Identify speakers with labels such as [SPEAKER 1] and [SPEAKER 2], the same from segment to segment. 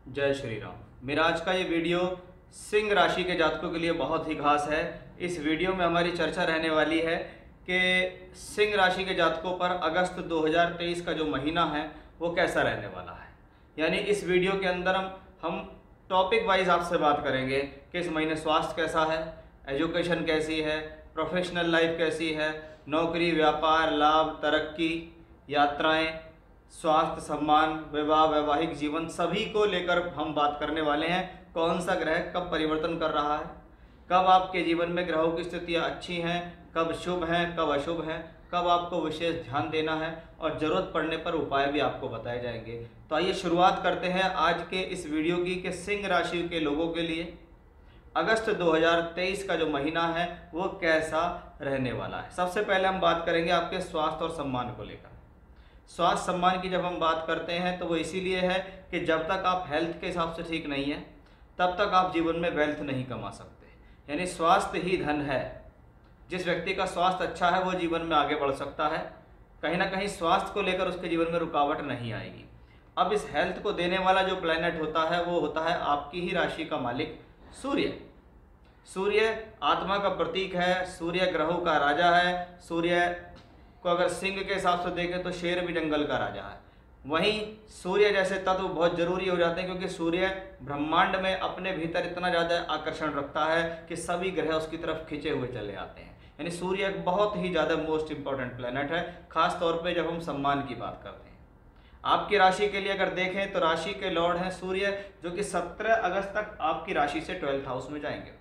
[SPEAKER 1] जय श्री राम। मेरा आज का ये वीडियो सिंह राशि के जातकों के लिए बहुत ही खास है। इस वीडियो में हमारी चर्चा रहने वाली है कि सिंह राशि के जातकों पर अगस्त 2023 का जो महीना है वो कैसा रहने वाला है। यानी इस वीडियो के अंदर हम टॉपिक वाइज आपसे बात करेंगे कि इस महीने स्वास्थ्य कैसा है, एजुकेशन कैसी है, प्रोफेशनल लाइफ कैसी है, नौकरी, व्यापार, लाभ, तरक्की, यात्राएं, स्वास्थ्य, सम्मान, विवाह, वैवाहिक जीवन, सभी को लेकर हम बात करने वाले हैं। कौन सा ग्रह कब परिवर्तन कर रहा है, कब आपके जीवन में ग्रहों की स्थितियां अच्छी हैं, कब शुभ हैं, कब अशुभ हैं, कब आपको विशेष ध्यान देना है और ज़रूरत पड़ने पर उपाय भी आपको बताए जाएंगे। तो आइए शुरुआत करते हैं आज के इस वीडियो की कि सिंह राशि के लोगों के लिए अगस्त 2023 का जो महीना है वो कैसा रहने वाला है। सबसे पहले हम बात करेंगे आपके स्वास्थ्य और सम्मान को लेकर। स्वास्थ्य सम्मान की जब हम बात करते हैं तो वो इसीलिए है कि जब तक आप हेल्थ के हिसाब से ठीक नहीं है तब तक आप जीवन में वेल्थ नहीं कमा सकते। यानी स्वास्थ्य ही धन है। जिस व्यक्ति का स्वास्थ्य अच्छा है वो जीवन में आगे बढ़ सकता है। कहीं ना कहीं स्वास्थ्य को लेकर उसके जीवन में रुकावट नहीं आएगी। अब इस हेल्थ को देने वाला जो प्लैनेट होता है वो होता है आपकी ही राशि का मालिक सूर्य। सूर्य आत्मा का प्रतीक है, सूर्य ग्रहों का राजा है। सूर्य को अगर सिंह के हिसाब से देखें तो शेर भी जंगल का राजा है। वहीं सूर्य जैसे तत्व बहुत जरूरी हो जाते हैं क्योंकि सूर्य ब्रह्मांड में अपने भीतर इतना ज़्यादा आकर्षण रखता है कि सभी ग्रह उसकी तरफ खिंचे हुए चले आते हैं। यानी सूर्य एक बहुत ही ज़्यादा मोस्ट इंपॉर्टेंट प्लैनेट है, खास तौर पे जब हम सम्मान की बात करते हैं। आपकी राशि के लिए अगर देखें तो राशि के लॉर्ड हैं सूर्य, जो कि 17 अगस्त तक आपकी राशि से 12th हाउस में जाएंगे।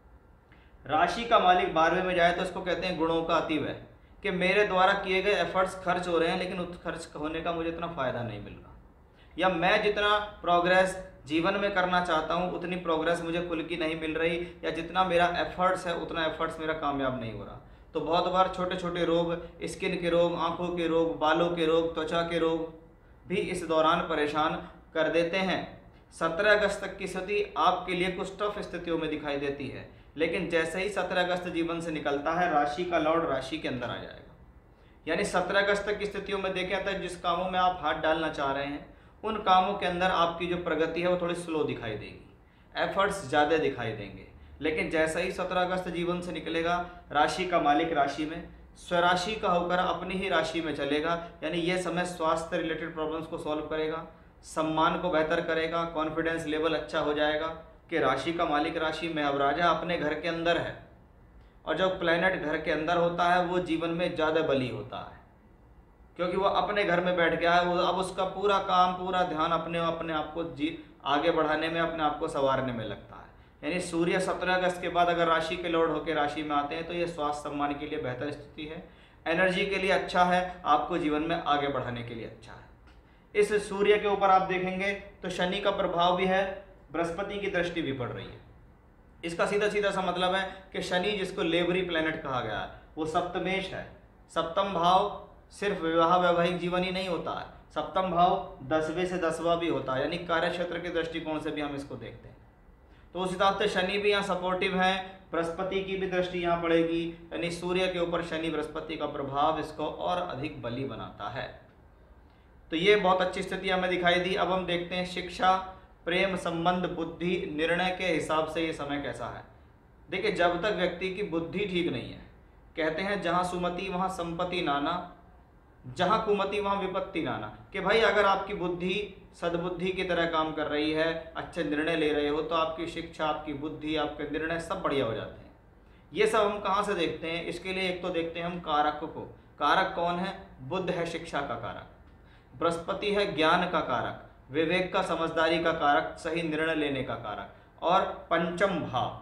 [SPEAKER 1] राशि का मालिक 12वें में जाए तो इसको कहते हैं गुणों का अतिव्यय, कि मेरे द्वारा किए गए एफर्ट्स खर्च हो रहे हैं लेकिन उस खर्च होने का मुझे इतना फ़ायदा नहीं मिल रहा, या मैं जितना प्रोग्रेस जीवन में करना चाहता हूँ उतनी प्रोग्रेस मुझे खुल की नहीं मिल रही, या जितना मेरा एफर्ट्स है उतना एफर्ट्स मेरा कामयाब नहीं हो रहा। तो बहुत बार छोटे छोटे रोग, स्किन के रोग, आँखों के रोग, बालों के रोग, त्वचा के रोग भी इस दौरान परेशान कर देते हैं। 17 अगस्त तक की स्थिति आपके लिए कुछ टफ स्थितियों में दिखाई देती है, लेकिन जैसे ही 17 अगस्त जीवन से निकलता है राशि का लॉर्ड राशि के अंदर आ जाएगा। यानी 17 अगस्त तक की स्थितियों में देखें तो जिस कामों में आप हाथ डालना चाह रहे हैं उन कामों के अंदर आपकी जो प्रगति है वो थोड़ी स्लो दिखाई देगी, एफर्ट्स ज़्यादा दिखाई देंगे। लेकिन जैसे ही 17 अगस्त जीवन से निकलेगा राशि का मालिक राशि में स्वराशि का होकर अपनी ही राशि में चलेगा। यानी ये समय स्वास्थ्य रिलेटेड प्रॉब्लम्स को सॉल्व करेगा, सम्मान को बेहतर करेगा, कॉन्फिडेंस लेवल अच्छा हो जाएगा कि राशि का मालिक राशि में, अब राजा अपने घर के अंदर है और जब प्लैनेट घर के अंदर होता है वो जीवन में ज़्यादा बली होता है क्योंकि वो अपने घर में बैठ गया है। वो अब उसका पूरा काम, पूरा ध्यान अपने आप को आगे बढ़ाने में, अपने आप को संवारने में लगता है। यानी सूर्य 17 अगस्त के बाद अगर राशि के लॉर्ड होकर राशि में आते हैं तो ये स्वास्थ्य सम्मान के लिए बेहतर स्थिति है, एनर्जी के लिए अच्छा है, आपको जीवन में आगे बढ़ाने के लिए अच्छा है। इस सूर्य के ऊपर आप देखेंगे तो शनि का प्रभाव भी है, बृहस्पति की दृष्टि भी पड़ रही है। इसका सीधा सीधा सा मतलब है कि शनि, जिसको लेबरी प्लैनेट कहा गया है, वो सप्तमेश है। सप्तम भाव सिर्फ विवाह वैवाहिक जीवन ही नहीं होता है, सप्तम भाव 10वें से 10वां भी होता है। यानी कार्य क्षेत्र के दृष्टिकोण से भी हम इसको देखते हैं तो उस हिसाब से शनि भी यहाँ सपोर्टिव है, बृहस्पति की भी दृष्टि यहाँ पड़ेगी। यानी सूर्य के ऊपर शनि बृहस्पति का प्रभाव इसको और अधिक बली बनाता है। तो ये बहुत अच्छी स्थिति हमें दिखाई दी। अब हम देखते हैं शिक्षा, प्रेम, संबंध, बुद्धि, निर्णय के हिसाब से ये समय कैसा है। देखिए, जब तक व्यक्ति की बुद्धि ठीक नहीं है, कहते हैं जहाँ सुमति वहाँ संपत्ति नाना, जहाँ कुमति वहाँ विपत्ति नाना, कि भाई अगर आपकी बुद्धि सद्बुद्धि की तरह काम कर रही है, अच्छे निर्णय ले रहे हो तो आपकी शिक्षा, आपकी बुद्धि, आपके निर्णय सब बढ़िया हो जाते हैं। ये सब हम कहाँ से देखते हैं? इसके लिए एक तो देखते हैं हम कारक को। कारक कौन है? बुध है शिक्षा का कारक, बृहस्पति है ज्ञान का कारक, विवेक का, समझदारी का कारक, सही निर्णय लेने का कारक, और पंचम भाव।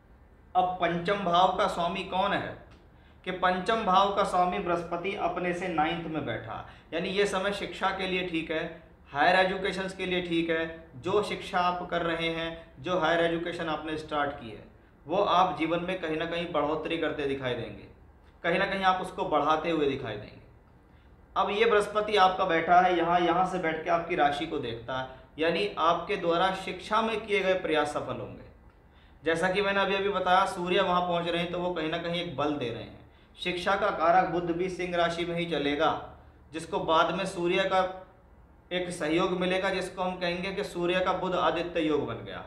[SPEAKER 1] अब पंचम भाव का स्वामी कौन है? कि पंचम भाव का स्वामी बृहस्पति अपने से 9th में बैठा। यानी ये समय शिक्षा के लिए ठीक है, हायर एजुकेशन के लिए ठीक है। जो शिक्षा आप कर रहे हैं, जो हायर एजुकेशन आपने स्टार्ट की है, वो आप जीवन में कहीं ना कहीं बढ़ोतरी करते दिखाई देंगे, कहीं ना कहीं आप उसको बढ़ाते हुए दिखाई देंगे। अब ये बृहस्पति आपका बैठा है यहाँ से बैठ के आपकी राशि को देखता है, यानी आपके द्वारा शिक्षा में किए गए प्रयास सफल होंगे। जैसा कि मैंने अभी बताया, सूर्य वहाँ पहुँच रहे हैं तो वो कहीं ना कहीं एक बल दे रहे हैं। शिक्षा का कारक बुध भी सिंह राशि में ही चलेगा, जिसको बाद में सूर्य का एक सहयोग मिलेगा जिसको हम कहेंगे कि सूर्य का बुध आदित्य योग बन गया।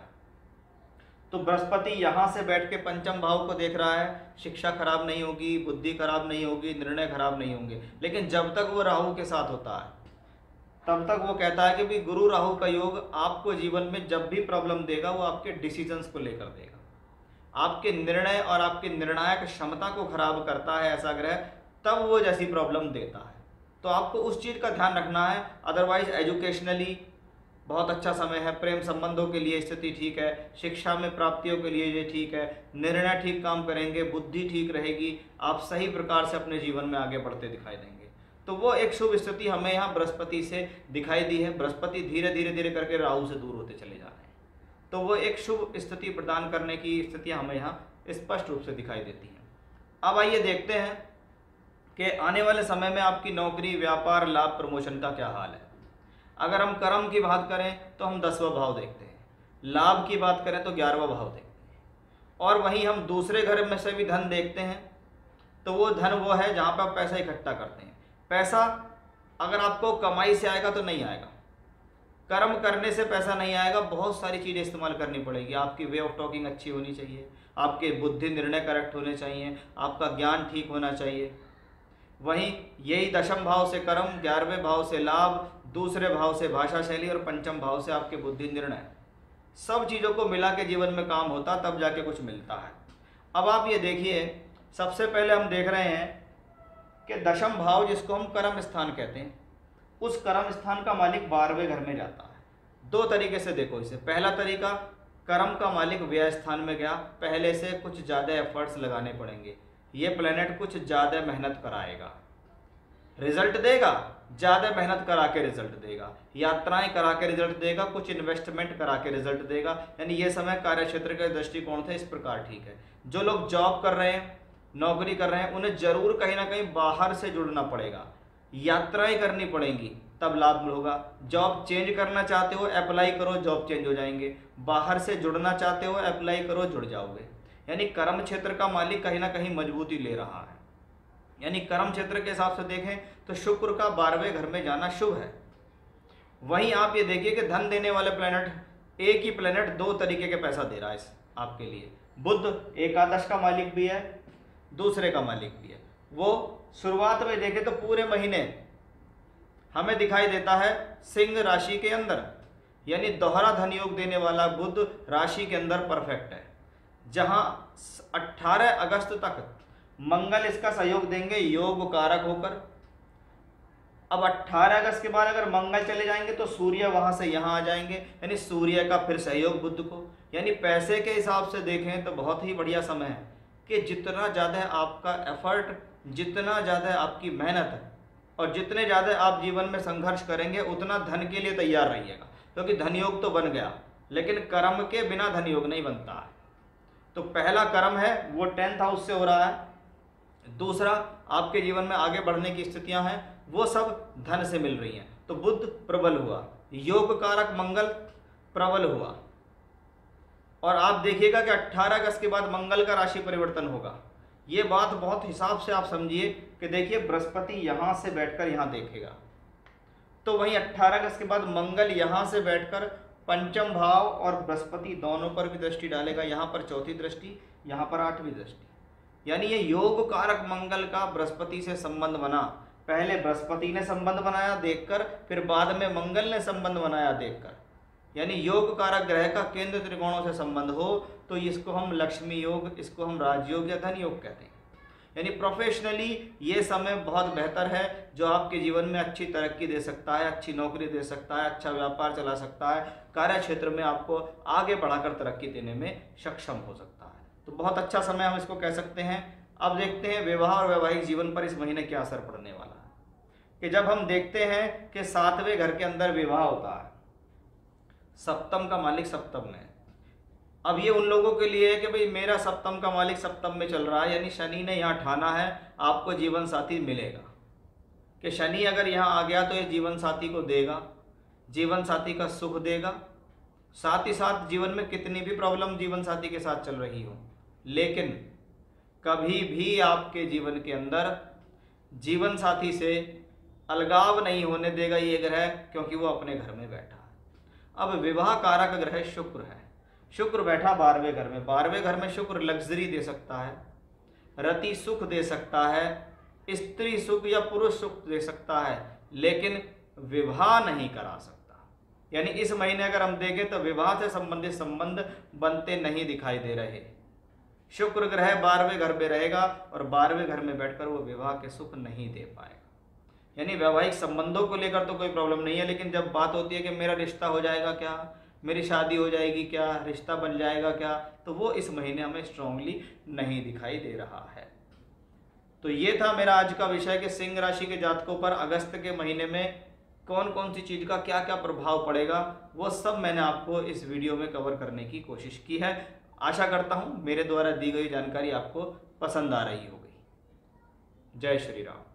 [SPEAKER 1] तो बृहस्पति यहाँ से बैठ के पंचम भाव को देख रहा है, शिक्षा खराब नहीं होगी, बुद्धि खराब नहीं होगी, निर्णय खराब नहीं होंगे। लेकिन जब तक वो राहु के साथ होता है तब तक वो कहता है कि भाई गुरु राहु का योग आपको जीवन में जब भी प्रॉब्लम देगा वो आपके डिसीजंस को लेकर देगा, आपके निर्णय और आपकी निर्णायक क्षमता को खराब करता है ऐसा ग्रह, तब वो जैसी प्रॉब्लम देता है। तो आपको उस चीज़ का ध्यान रखना है। अदरवाइज एजुकेशनली बहुत अच्छा समय है, प्रेम संबंधों के लिए स्थिति ठीक है, शिक्षा में प्राप्तियों के लिए ये ठीक है, निर्णय ठीक काम करेंगे, बुद्धि ठीक रहेगी, आप सही प्रकार से अपने जीवन में आगे बढ़ते दिखाई देंगे। तो वो एक शुभ स्थिति हमें यहाँ बृहस्पति से दिखाई दी है। बृहस्पति धीरे धीरे धीरे करके राहु से दूर होते चले जा रहे हैं, तो वो एक शुभ स्थिति प्रदान करने की स्थितियाँ हमें यहाँ स्पष्ट रूप से दिखाई देती हैं। अब आइए देखते हैं कि आने वाले समय में आपकी नौकरी, व्यापार, लाभ, प्रमोशन का क्या हाल है। अगर हम कर्म की बात करें तो हम 10वां भाव देखते हैं, लाभ की बात करें तो 11वां भाव देखते हैं, और वहीं हम दूसरे घर में से भी धन देखते हैं। तो वो धन वो है जहाँ पर आप पैसा इकट्ठा करते हैं। पैसा अगर आपको कमाई से आएगा तो नहीं आएगा, कर्म करने से पैसा नहीं आएगा, बहुत सारी चीज़ें इस्तेमाल करनी पड़ेगी। आपकी वे ऑफ टॉकिंग अच्छी होनी चाहिए, आपके बुद्धि निर्णय करेक्ट होने चाहिए, आपका ज्ञान ठीक होना चाहिए। वहीं यही 10वें भाव से कर्म, 11वें भाव से लाभ, दूसरे भाव से भाषा शैली और पंचम भाव से आपके बुद्धि निर्णय, सब चीज़ों को मिला के जीवन में काम होता, तब जाके कुछ मिलता है। अब आप ये देखिए, सबसे पहले हम देख रहे हैं कि 10वां भाव जिसको हम कर्म स्थान कहते हैं, उस कर्म स्थान का मालिक 12वें घर में जाता है। दो तरीके से देखो इसे। पहला तरीका, कर्म का मालिक व्यय स्थान में गया, पहले से कुछ ज़्यादा एफर्ट्स लगाने पड़ेंगे, ये प्लेनेट कुछ ज़्यादा मेहनत कराएगा, रिजल्ट देगा, ज़्यादा मेहनत करा के रिजल्ट देगा, यात्राएं करा के रिजल्ट देगा, कुछ इन्वेस्टमेंट करा के रिजल्ट देगा। यानी ये समय कार्य क्षेत्र के दृष्टिकोण से इस प्रकार ठीक है। जो लोग जॉब कर रहे हैं, नौकरी कर रहे हैं, उन्हें जरूर कहीं ना कहीं बाहर से जुड़ना पड़ेगा, यात्राएं करनी पड़ेंगी, तब लाभ होगा। जॉब चेंज करना चाहते हो, अप्लाई करो, जॉब चेंज हो जाएंगे। बाहर से जुड़ना चाहते हो, अप्लाई करो, जुड़ जाओगे। यानी कर्म क्षेत्र का मालिक कहीं ना कहीं मजबूती ले रहा है। यानी कर्म क्षेत्र के हिसाब से देखें तो शुक्र का 12वें घर में जाना शुभ है। वहीं आप ये देखिए कि धन देने वाले प्लेनेट, एक ही प्लेनेट दो तरीके के पैसा दे रहा है आपके लिए। बुध एकादश का मालिक भी है, दूसरे का मालिक भी है। वो शुरुआत में देखें तो पूरे महीने हमें दिखाई देता है सिंह राशि के अंदर, यानी दोहरा धन योग देने वाला बुध राशि के अंदर परफेक्ट है, जहां 18 अगस्त तक मंगल इसका सहयोग देंगे योग कारक होकर। अब 18 अगस्त के बाद अगर मंगल चले जाएंगे तो सूर्य वहां से यहां आ जाएंगे, यानी सूर्य का फिर सहयोग बुध को। यानी पैसे के हिसाब से देखें तो बहुत ही बढ़िया समय है कि जितना ज़्यादा आपका एफर्ट, जितना ज़्यादा आपकी मेहनत है और जितने ज़्यादा आप जीवन में संघर्ष करेंगे, उतना धन के लिए तैयार रहिएगा। क्योंकि धन योग तो बन गया, लेकिन कर्म के बिना धन योग नहीं बनता है। तो पहला कर्म है वो 10th हाउस से हो रहा है, दूसरा आपके जीवन में आगे बढ़ने की स्थितियां हैं, वो सब धन से मिल रही हैं। तो बुध प्रबल हुआ, योग कारक मंगल प्रबल हुआ, और आप देखिएगा कि 18 अगस्त के बाद मंगल का राशि परिवर्तन होगा। ये बात बहुत हिसाब से आप समझिए कि देखिए बृहस्पति यहाँ से बैठकर यहाँ देखेगा, तो वहीं 18 अगस्त के बाद मंगल यहाँ से बैठकर पंचम भाव और बृहस्पति दोनों पर भी दृष्टि डालेगा। यहाँ पर चौथी दृष्टि, यहाँ पर 8वीं दृष्टि। यानी ये योग कारक मंगल का बृहस्पति से संबंध बना। पहले बृहस्पति ने संबंध बनाया देखकर, फिर बाद में मंगल ने संबंध बनाया देखकर। यानी योग कारक ग्रह का केंद्र त्रिकोणों से संबंध हो तो इसको हम लक्ष्मी योग, इसको हम राजयोग या धन योग कहते हैं। यानी प्रोफेशनली ये समय बहुत बेहतर है, जो आपके जीवन में अच्छी तरक्की दे सकता है, अच्छी नौकरी दे सकता है, अच्छा व्यापार चला सकता है, कार्य क्षेत्र में आपको आगे बढ़ाकर तरक्की देने में सक्षम हो सकता है। तो बहुत अच्छा समय हम इसको कह सकते हैं। अब देखते हैं विवाह और वैवाहिक जीवन पर इस महीने क्या असर पड़ने वाला है। कि जब हम देखते हैं कि 7वें घर के अंदर विवाह होता है, सप्तम का मालिक सप्तम में। अब ये उन लोगों के लिए है कि भाई मेरा सप्तम का मालिक सप्तम में चल रहा है, यानी शनि ने यहाँ ठाना है आपको जीवन साथी मिलेगा, कि शनि अगर यहाँ आ गया तो ये जीवन साथी को देगा, जीवन साथी का सुख देगा। साथ ही साथ जीवन में कितनी भी प्रॉब्लम जीवन साथी के साथ चल रही हो, लेकिन कभी भी आपके जीवन के अंदर जीवन साथी से अलगाव नहीं होने देगा ये ग्रह, क्योंकि वो अपने घर में बैठा है। अब विवाह कारक ग्रह शुक्र है। शुक्र बैठा 12वें घर में। 12वें घर में शुक्र लग्जरी दे सकता है, रति सुख दे सकता है, स्त्री सुख या पुरुष सुख दे सकता है, लेकिन विवाह नहीं करा सकता। यानी इस महीने अगर हम देखें तो विवाह से संबंधित संबंध बनते नहीं दिखाई दे रहे। शुक्र ग्रह 12वें घर में रहेगा और 12वें घर में बैठकर वो विवाह के सुख नहीं दे पाएगा। यानी वैवाहिक संबंधों को लेकर तो कोई प्रॉब्लम नहीं है, लेकिन जब बात होती है कि मेरा रिश्ता हो जाएगा क्या, मेरी शादी हो जाएगी क्या, रिश्ता बन जाएगा क्या, तो वो इस महीने हमें स्ट्रांगली नहीं दिखाई दे रहा है। तो ये था मेरा आज का विषय कि सिंह राशि के जातकों पर अगस्त के महीने में कौन कौन सी चीज़ का क्या क्या प्रभाव पड़ेगा, वो सब मैंने आपको इस वीडियो में कवर करने की कोशिश की है। आशा करता हूँ मेरे द्वारा दी गई जानकारी आपको पसंद आ रही होगी। जय श्री राम।